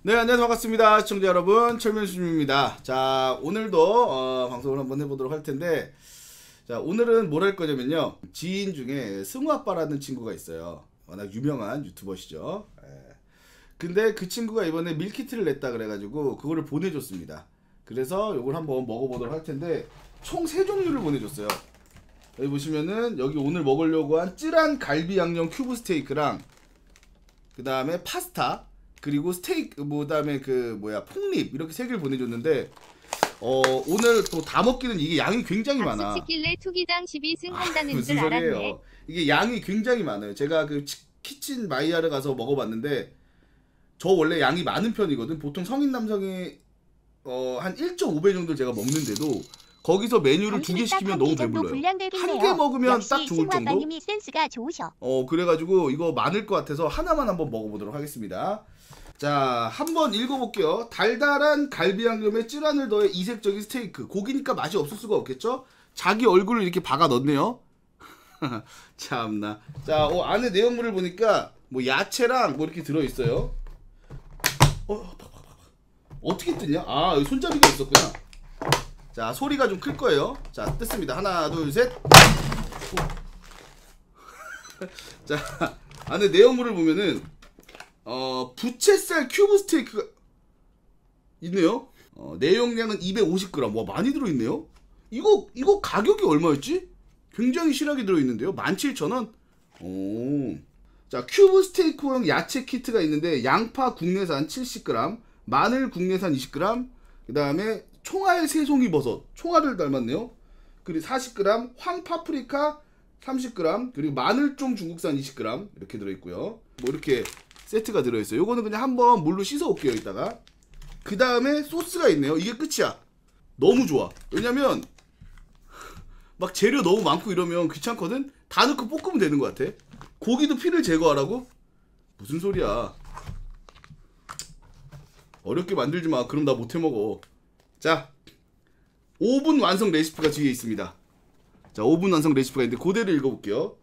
네, 안녕하세요. 반갑습니다. 시청자 여러분, 철면수님입니다. 자, 오늘도 방송을 한번 해보도록 할 텐데, 자, 오늘은 뭘 할 거냐면요. 지인 중에 승우아빠라는 친구가 있어요. 워낙 유명한 유튜버시죠. 예. 근데 그 친구가 이번에 밀키트를 냈다 그래가지고 그거를 보내줬습니다. 그래서 이걸 한번 먹어보도록 할 텐데, 총 3종류를 보내줬어요. 여기 보시면은 여기 오늘 먹으려고 한 찌란 갈비 양념 큐브 스테이크랑 그 다음에 파스타, 그리고 스테이크, 그 다음에 그 뭐야 폭립, 이렇게 3개를 보내줬는데 오늘 또 다 먹기는 이게 양이 굉장히 많아. 찍길래 투기당 12승 한다는 무슨 줄 알았네. 소리예요? 이게 양이 굉장히 많아요. 제가 그 키친 마이야르 가서 먹어봤는데 저 원래 양이 많은 편이거든. 보통 성인 남성이 한 1.5배 정도 제가 먹는데도 거기서 메뉴를 2개 시키면 너무 배불러요. 한 개 먹으면 딱 좋을 정도? 센스가 좋으셔. 그래가지고 이거 많을 것 같아서 하나만 한번 먹어보도록 하겠습니다. 자, 한번 읽어볼게요. 달달한 갈비 양념에 찌란을 더해 이색적인 스테이크. 고기니까 맛이 없을 수가 없겠죠? 자기 얼굴을 이렇게 박아 넣네요. 참나. 자, 안에 내용물을 보니까 뭐 야채랑 뭐 이렇게 들어있어요. 어떻게 뜯냐? 아, 여기 손잡이가 있었구나. 자, 소리가 좀 클 거예요. 자, 뜯습니다. 하나, 둘, 셋. 자, 안에 내용물을 보면은 부채살 큐브 스테이크가 있네요. 내용량은 250g. 와, 많이 들어있네요. 이거 가격이 얼마였지? 굉장히 실하게 들어있는데요. 17,000원. 오. 자, 큐브 스테이크용 야채 키트가 있는데 양파 국내산 70g, 마늘 국내산 20g, 그 다음에 총알 새송이 버섯, 총알을 닮았네요. 그리고 40g, 황파프리카 30g, 그리고 마늘종 중국산 20g 이렇게 들어있고요. 뭐 이렇게 세트가 들어있어요. 요거는 그냥 한번 물로 씻어 올게요, 이따가. 그 다음에 소스가 있네요. 이게 끝이야. 너무 좋아. 왜냐면 막 재료 너무 많고 이러면 귀찮거든. 다 넣고 볶으면 되는 것 같아. 고기도 피를 제거하라고? 무슨 소리야. 어렵게 만들지 마. 그럼 나 못해 먹어. 자, 5분 완성 레시피가 뒤에 있습니다. 자, 5분 완성 레시피가 있는데 그대로 읽어볼게요.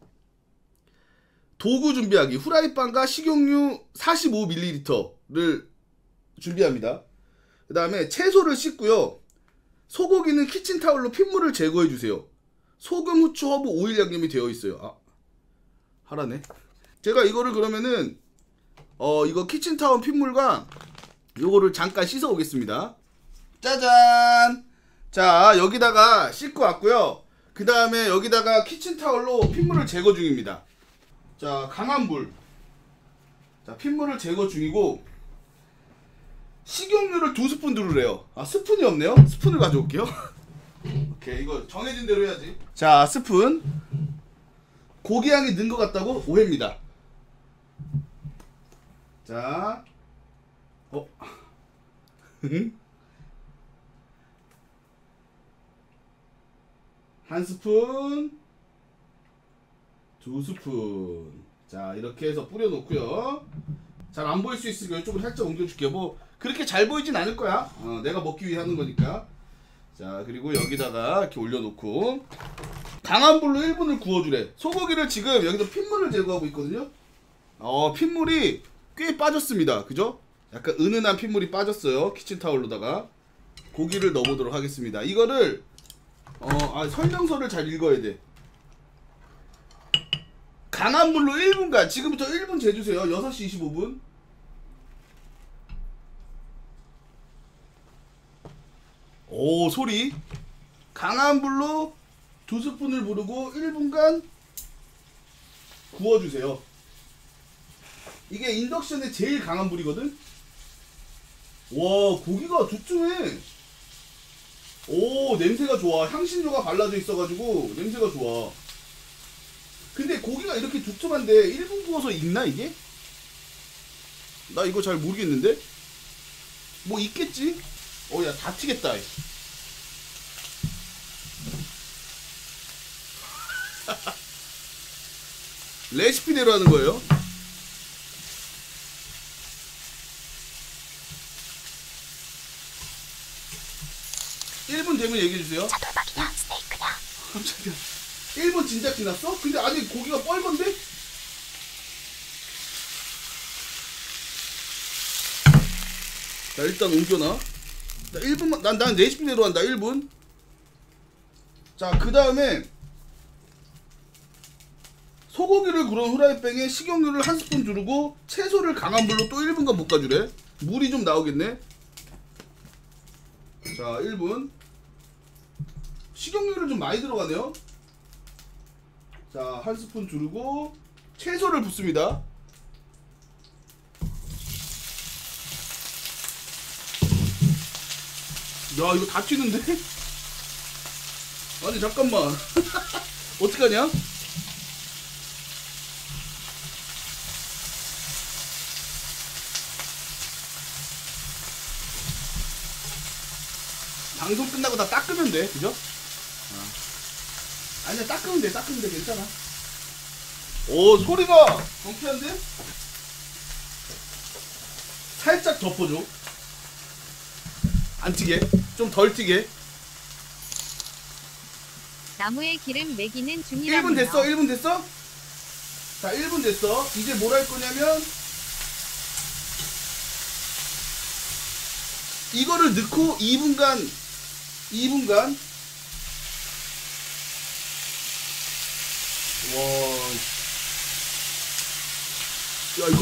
도구 준비하기. 후라이팬과 식용유 45ml를 준비합니다. 그 다음에 채소를 씻고요. 소고기는 키친타올로 핏물을 제거해주세요. 소금, 후추, 허브, 오일 양념이 되어 있어요. 하라네. 제가 이거를 그러면은 이거 키친타올 핏물과 요거를 잠깐 씻어 오겠습니다. 짜잔! 자, 여기다가 씻고 왔고요. 그 다음에 여기다가 키친타올로 핏물을 제거 중입니다. 자, 강한 불. 자, 핏물을 제거 중이고 식용유를 2스푼 두르래요. 스푼이 없네요. 스푼을 가져올게요. 오케이, 이거 정해진 대로 해야지. 자, 스푼. 고기 향이 는 것 같다고? 오해입니다. 자, 한 스푼, 2스푼. 자, 이렇게 해서 뿌려놓고요. 잘 안 보일 수 있으니까 이쪽으로 살짝 옮겨줄게요. 뭐 그렇게 잘 보이진 않을 거야. 내가 먹기 위해 하는 거니까. 자, 그리고 여기다가 이렇게 올려놓고 강한 불로 1분을 구워주래. 소고기를 지금 여기서 핏물을 제거하고 있거든요. 핏물이 꽤 빠졌습니다. 그죠? 약간 은은한 핏물이 빠졌어요. 키친타올로다가 고기를 넣어보도록 하겠습니다. 이거를 설명서를 잘 읽어야 돼. 강한 불로 1분간, 지금부터 1분 재주세요. 6시 25분. 오, 소리. 강한 불로 2스푼을 부르고 1분간 구워주세요. 이게 인덕션의 제일 강한 불이거든. 와, 고기가 두툼해. 오, 냄새가 좋아. 향신료가 발라져 있어가지고 냄새가 좋아. 근데 고기가 이렇게 두툼한데 1분 구워서 익나 이게? 나 이거 잘 모르겠는데? 뭐 있겠지? 야, 다치겠다. 레시피대로 하는 거예요. (1분) 되면 얘기해주세요. 차돌박이냐 스테이크냐. 깜짝이야. 1분 진짜 지났어? 근데 아직 고기가 뻘건데? 자 일단 옮겨놔. 자 1분만 난 레시피대로 한다. 1분. 자 그 다음에 소고기를 구운 후라이팬에 식용유를 1스푼 두르고 채소를 강한 불로 또 1분간 볶아주래. 물이 좀 나오겠네. 자 1분. 식용유를 좀 많이 들어가네요. 자 1스푼 두르고 채소를 붓습니다. 야 이거 다 튀는데? 아니 잠깐만. 어떡하냐? 방송 끝나고 다 닦으면 돼, 그죠? 아니야, 닦으면 돼, 괜찮아. 오, 소리가 경쾌한데? 살짝 덮어줘. 안 튀게, 좀 덜 튀게. 나무에 기름 매기는 중이라네요. 1분 됐어, 1분 됐어? 자, 1분 됐어. 이제 뭘 할 거냐면 이거를 넣고 2분간 와, 야 이거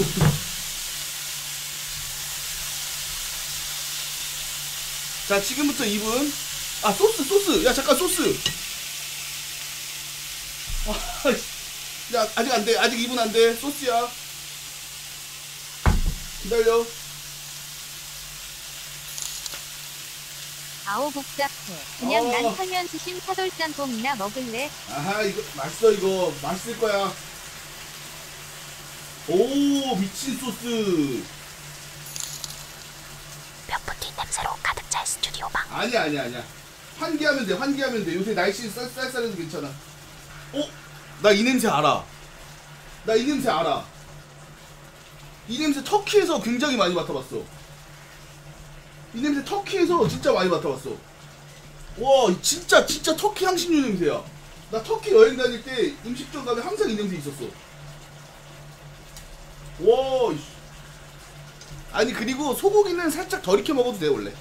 자 지금부터 2분. 아 소스 야 잠깐 소스. 야 아직 안돼, 아직 2분 안돼. 소스야 기다려. 아오 복잡해. 그냥 어. 난 설면수심 차돌짬뽕이나 먹을래. 아하 이거 맛있어. 이거 맛있을 거야. 오 미친 소스. 뼈뿌티 냄새로 가득 찰 스튜디오 방. 아니야 환기하면 돼. 요새 날씨 쌀쌀해서 괜찮아. 나 이 냄새 알아. 이 냄새 터키에서 굉장히 많이 맡아봤어. 이 냄새 터키에서 진짜 많이 맡아봤어. 와 진짜 터키 향신료 냄새야. 나 터키 여행 다닐 때 음식점 가면 항상 이 냄새 있었어. 와 이씨. 아니 그리고 소고기는 살짝 덜 익혀 먹어도 돼 원래.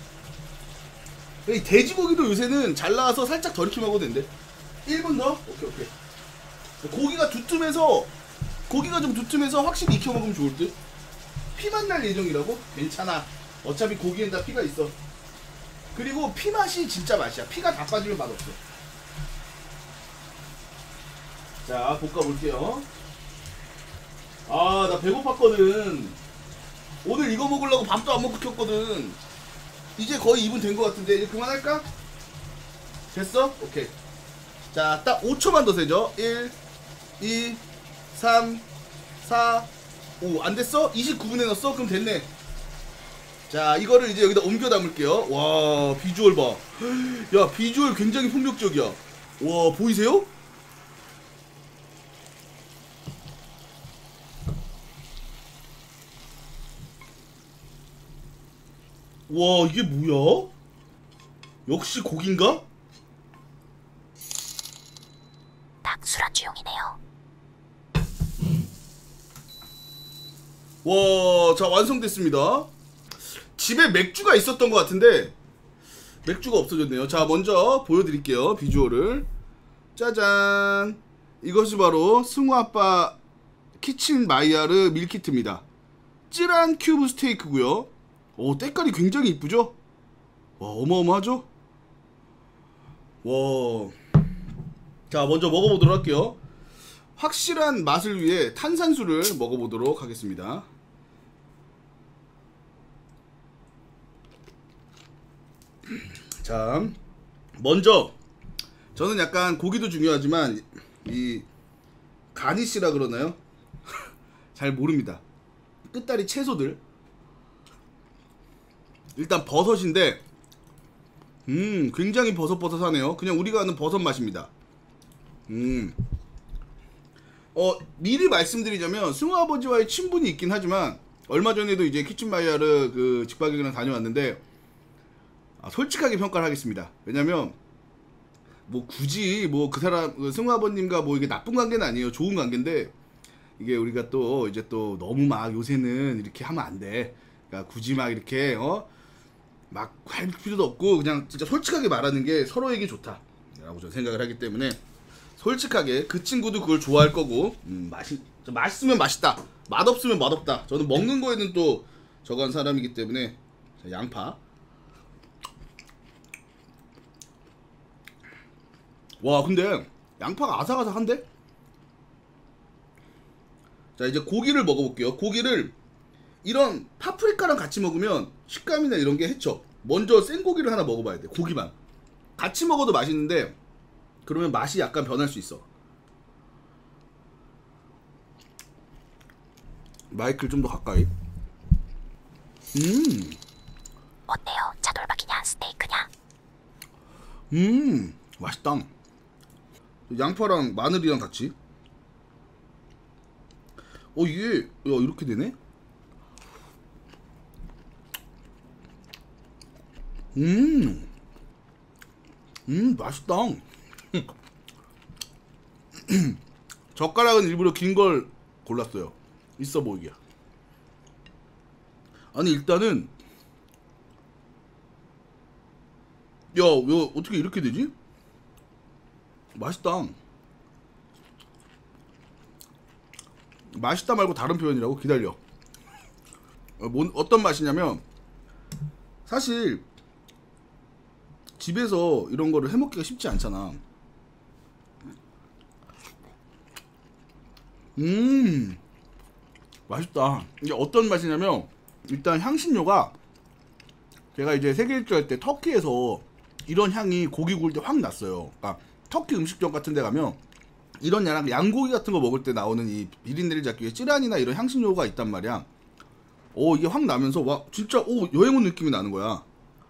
이 돼지고기도 요새는 잘 나와서 살짝 덜 익혀 먹어도 된대. 1분 더? 오케이. 고기가 좀 두툼해서 확실히 익혀 먹으면 좋을 듯. 피만 날 예정이라고? 괜찮아. 어차피 고기엔 다 피가 있어. 그리고 피 맛이 진짜 맛이야. 피가 다 빠지면 맛없어. 자 볶아볼게요. 아 나 배고팠거든. 오늘 이거 먹으려고 밥도 안 먹고 켰거든. 이제 거의 2분 된 것 같은데 이제 그만할까? 됐어? 오케이. 자 딱 5초만 더 세죠. 1 2 3 4 5 안됐어? 29분에 넣었어? 그럼 됐네. 자 이거를 이제 여기다 옮겨 담을게요. 와 비주얼 봐. 야 비주얼 굉장히 폭력적이야. 와 보이세요? 와 이게 뭐야? 역시 고긴가? 닭수라주용이네요. 와, 자 완성됐습니다. 집에 맥주가 있었던 것 같은데 맥주가 없어졌네요. 자 먼저 보여드릴게요. 비주얼을 짜잔. 이것이 바로 승우아빠 키친 마이야르 밀키트입니다. 찌란 큐브 스테이크고요. 오 때깔이 굉장히 이쁘죠? 와 어마어마하죠? 와. 자 먼저 먹어보도록 할게요. 확실한 맛을 위해 탄산수를 먹어보도록 하겠습니다. 자 먼저 저는 약간 고기도 중요하지만 이 가니쉬라 그러나요? 잘 모릅니다. 끝다리 채소들. 일단 버섯인데 굉장히 버섯버섯하네요. 그냥 우리가 아는 버섯 맛입니다. 미리 말씀드리자면 승우아버지와의 친분이 있긴 하지만 얼마 전에도 이제 키친마이야르 그 직박이랑 다녀왔는데 솔직하게 평가를 하겠습니다. 왜냐면 뭐 굳이 뭐 그 사람 그 승우아버님과 뭐 이게 나쁜 관계는 아니에요. 좋은 관계인데 이게 우리가 또 이제 또 너무 막 요새는 이렇게 하면 안 돼. 그러니까 굳이 막 이렇게 막 할 필요도 없고 그냥 진짜 솔직하게 말하는 게 서로에게 좋다 라고 저는 생각을 하기 때문에 솔직하게 그 친구도 그걸 좋아할 거고 맛있으면 맛있다 맛없으면 맛없다. 저는 먹는 거에는 또 저간 사람이기 때문에. 자, 양파. 와 근데 양파가 아삭아삭한데? 자 이제 고기를 먹어볼게요. 고기를 이런 파프리카랑 같이 먹으면 식감이나 이런 게 해쳐. 먼저 생고기를 하나 먹어봐야 돼. 고기만 같이 먹어도 맛있는데 그러면 맛이 약간 변할 수 있어. 마이크를 좀 더 가까이. 어때요? 차돌박이냐 스테이크냐? 맛있다. 양파랑 마늘이랑 같이. 이게 야, 이렇게 되네? 맛있다. 젓가락은 일부러 긴 걸 골랐어요. 있어 보이게. 아니 일단은 야, 왜 어떻게 이렇게 되지? 맛있다. 맛있다 말고 다른 표현이라고? 기다려. 어떤 맛이냐면 사실 집에서 이런 거를 해먹기가 쉽지 않잖아. 맛있다. 이게 어떤 맛이냐면 일단 향신료가 제가 이제 세계 일주할 때 터키에서 이런 향이 고기 구울 때 확 났어요. 그러니까 터키 음식점 같은 데 가면 이런 양고기 같은 거 먹을 때 나오는 이 비린내를 잡기 위해 찌란이나 이런 향신료가 있단 말이야. 이게 확 나면서 와 진짜 여행 온 느낌이 나는 거야.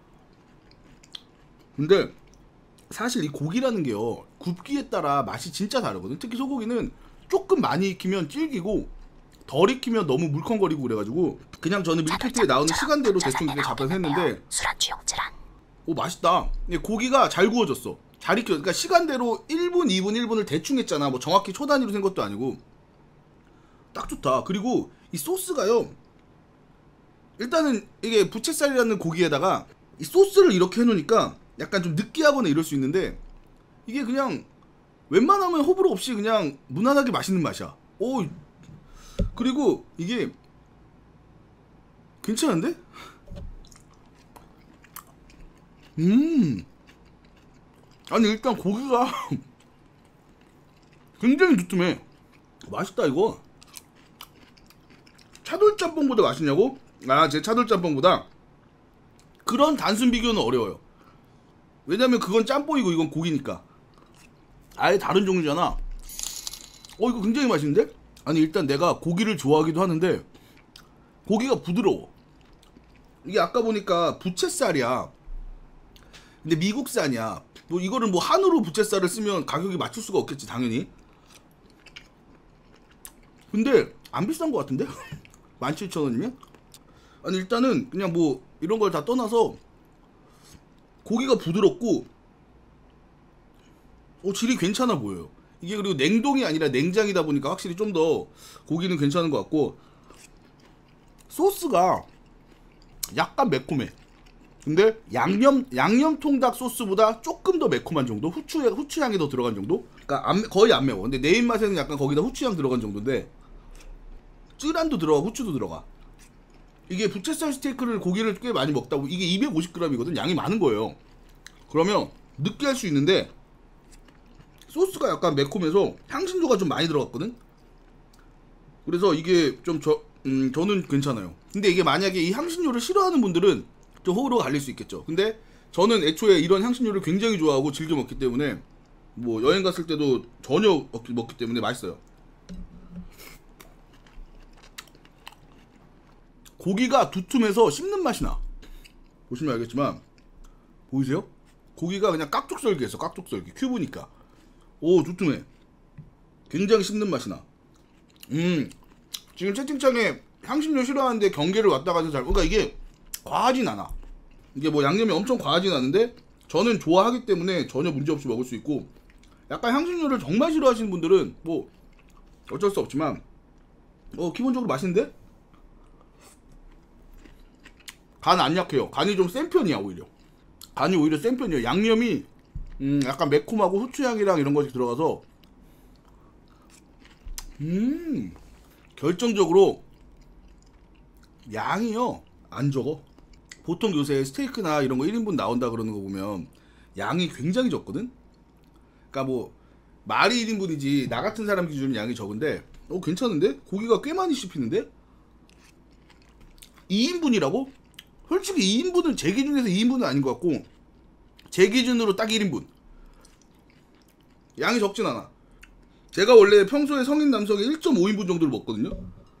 근데 사실 이 고기라는 게요 굽기에 따라 맛이 진짜 다르거든. 특히 소고기는 조금 많이 익히면 질기고 덜 익히면 너무 물컹거리고 그래가지고 그냥 저는 밀키트에 나오는 시간대로 대충 이렇게 잡아서 했는데 술안주 용지란. 맛있다. 고기가 잘 구워졌어. 잘 익혀. 그러니까 시간대로 1분, 2분, 1분을 대충 했잖아. 뭐 정확히 초 단위로 센 것도 아니고 딱 좋다. 그리고 이 소스가요 일단은 이게 부채살이라는 고기에다가 이 소스를 이렇게 해놓으니까 약간 좀 느끼하거나 이럴 수 있는데 이게 그냥 웬만하면 호불호 없이 그냥 무난하게 맛있는 맛이야. 그리고 이게 괜찮은데? 아니 일단 고기가 굉장히 두툼해. 맛있다 이거. 차돌짬뽕보다 맛있냐고? 제 차돌짬뽕보다 그런 단순 비교는 어려워요. 왜냐면 그건 짬뽕이고 이건 고기니까 아예 다른 종류잖아. 이거 굉장히 맛있는데? 아니 일단 내가 고기를 좋아하기도 하는데 고기가 부드러워. 이게 아까 보니까 부채살이야. 근데 미국산이야. 뭐 이거를 뭐 한우로 부채살을 쓰면 가격이 맞출 수가 없겠지 당연히. 근데 안 비싼 것 같은데? 17,000원이면? 아니 일단은 그냥 뭐 이런 걸 다 떠나서 고기가 부드럽고 질이 괜찮아 보여요. 이게 그리고 냉동이 아니라 냉장이다 보니까 확실히 좀 더 고기는 괜찮은 것 같고 소스가 약간 매콤해. 근데 양념 통닭 소스보다 조금 더 매콤한 정도? 후추향이 더 들어간 정도? 그러니까 거의 안 매워. 근데 내 입맛에는 약간 거기다 후추향 들어간 정도인데 쯔란도 들어가 후추도 들어가. 이게 부채살 스테이크를 고기를 꽤 많이 먹다 보고 이게 250g이거든. 양이 많은 거예요. 그러면 느끼할 수 있는데 소스가 약간 매콤해서 향신료가 좀 많이 들어갔거든. 그래서 이게 좀 저는 괜찮아요. 근데 이게 만약에 이 향신료를 싫어하는 분들은 좀 호불호가 갈릴 수 있겠죠. 근데 저는 애초에 이런 향신료를 굉장히 좋아하고 즐겨 먹기 때문에 뭐 여행 갔을 때도 전혀 먹기 때문에 맛있어요. 고기가 두툼해서 씹는 맛이 나. 보시면 알겠지만 보이세요? 고기가 그냥 깍둑썰기했어. 깍둑썰기 큐브니까. 두툼해. 굉장히 씹는 맛이 나. 지금 채팅창에 향신료 싫어하는데 경계를 왔다 가서 그러니까 이게 과하진 않아. 이게 뭐 양념이 엄청 과하진 않은데 저는 좋아하기 때문에 전혀 문제없이 먹을 수 있고 약간 향신료를 정말 싫어하시는 분들은 뭐 어쩔 수 없지만 기본적으로 맛있는데? 간 안 약해요. 간이 좀 센 편이야 오히려. 간이 오히려 센 편이에요. 양념이 약간 매콤하고 후추향이랑 이런 것이 들어가서 결정적으로 양이요 안 적어. 보통 요새 스테이크나 이런 거 1인분 나온다 그러는 거 보면 양이 굉장히 적거든. 그러니까 뭐 말이 1인분이지 나 같은 사람 기준은 양이 적은데 괜찮은데? 고기가 꽤 많이 씹히는데? 2인분이라고? 솔직히 2인분은 제 기준에서 2인분은 아닌 것 같고 제 기준으로 딱 1인분. 양이 적진 않아. 제가 원래 평소에 성인 남성이 1.5인분 정도를 먹거든요.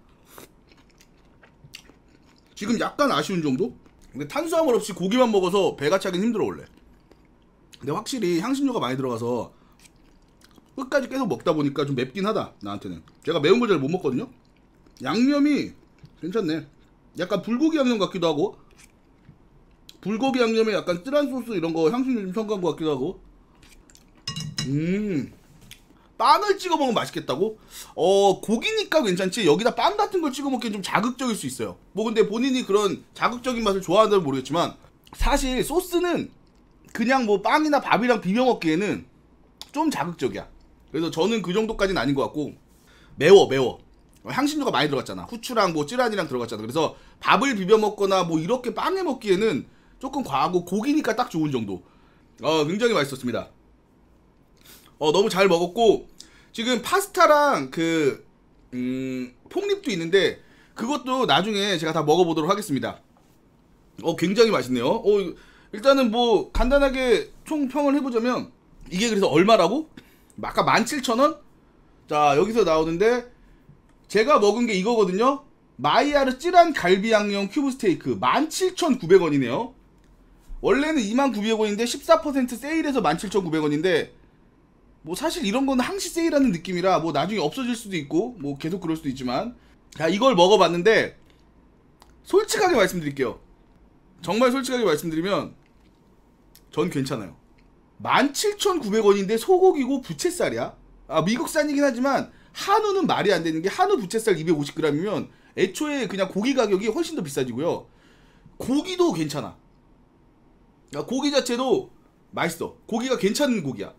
지금 약간 아쉬운 정도? 근데 탄수화물 없이 고기만 먹어서 배가 차긴 힘들어 원래. 근데 확실히 향신료가 많이 들어가서 끝까지 계속 먹다 보니까 좀 맵긴 하다 나한테는. 제가 매운 걸 잘 못 먹거든요. 양념이 괜찮네. 약간 불고기 양념 같기도 하고 불고기 양념에 약간 쓰란 소스 이런 거 향신료 좀 첨가한 것 같기도 하고. 빵을 찍어 먹으면 맛있겠다고? 고기니까 괜찮지 여기다 빵 같은 걸 찍어 먹기엔 좀 자극적일 수 있어요. 뭐 근데 본인이 그런 자극적인 맛을 좋아한다면 모르겠지만 사실 소스는 그냥 뭐 빵이나 밥이랑 비벼 먹기에는 좀 자극적이야. 그래서 저는 그 정도까지는 아닌 것 같고 매워. 향신료가 많이 들어갔잖아. 후추랑 뭐 찌란이랑 들어갔잖아. 그래서 밥을 비벼 먹거나 뭐 이렇게 빵에 먹기에는 조금 과하고 고기니까 딱 좋은 정도. 굉장히 맛있었습니다. 너무 잘 먹었고 지금 파스타랑 그 폭립도 있는데 그것도 나중에 제가 다 먹어보도록 하겠습니다. 굉장히 맛있네요. 일단은 뭐 간단하게 총평을 해보자면 이게 그래서 얼마라고? 아까 17,000원? 자 여기서 나오는데 제가 먹은 게 이거거든요. 마이야르 찌란 갈비 양념 큐브 스테이크 17,900원이네요. 원래는 29,900원인데 14% 세일해서 17,900원인데 뭐 사실 이런 거는 항시 세일하는 느낌이라 뭐 나중에 없어질 수도 있고 뭐 계속 그럴 수도 있지만 자 이걸 먹어봤는데 솔직하게 말씀드릴게요. 정말 솔직하게 말씀드리면 전 괜찮아요. 17,900원인데 소고기고 부채살이야. 미국산이긴 하지만 한우는 말이 안 되는 게 한우 부채살 250g이면 애초에 그냥 고기 가격이 훨씬 더 비싸지고요. 고기도 괜찮아. 고기 자체도 맛있어. 고기가 괜찮은 고기야.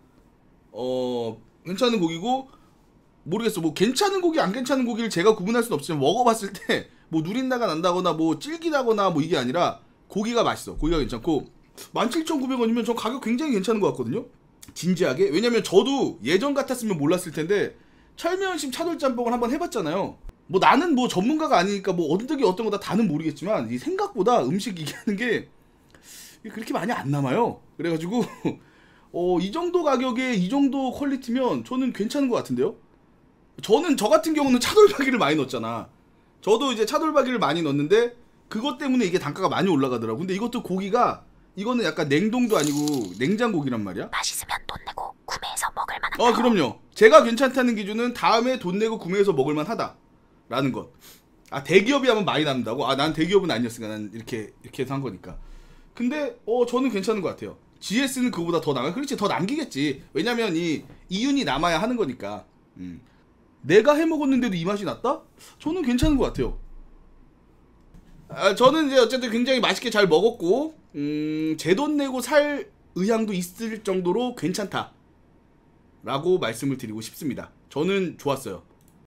괜찮은 고기고 모르겠어. 뭐 괜찮은 고기 안 괜찮은 고기를 제가 구분할 수는 없지만 먹어봤을 때 뭐 누린내가 난다거나 뭐 질기다거나 뭐 이게 아니라 고기가 맛있어. 고기가 괜찮고 17,900원이면 저 가격 굉장히 괜찮은 것 같거든요. 진지하게. 왜냐면 저도 예전 같았으면 몰랐을 텐데 철면심 차돌짬뽕을 한번 해봤잖아요. 뭐 나는 뭐 전문가가 아니니까 뭐 어떤 게 어떤 거다 다는 모르겠지만 이 생각보다 음식 이게 하는 게 그렇게 많이 안 남아요. 그래가지고 이 정도 가격에 이 정도 퀄리티면 저는 괜찮은 것 같은데요. 저 같은 경우는 차돌박이를 많이 넣었잖아. 저도 이제 차돌박이를 많이 넣었는데 그것 때문에 이게 단가가 많이 올라가더라고. 근데 이것도 고기가 이거는 약간 냉동도 아니고 냉장고기란 말이야. 맛있으면 돈 내고 구매해서 먹을 만한. 그럼요. 제가 괜찮다는 기준은 다음에 돈 내고 구매해서 먹을 만하다 라는 것. 대기업이 하면 많이 남는다고? 난 대기업은 아니었으니까 난 이렇게 해서 한 거니까. 근데 저는 괜찮은 것 같아요. GS는 그거보다 더 나가. 그렇지, 더 남기겠지. 왜냐면 이 이윤이 남아야 하는 거니까. 내가 해 먹었는데도 이 맛이 났다? 저는 괜찮은 것 같아요. 저는 이제 어쨌든 굉장히 맛있게 잘 먹었고 제 돈 내고 살 의향도 있을 정도로 괜찮다 라고 말씀을 드리고 싶습니다. 저는 좋았어요.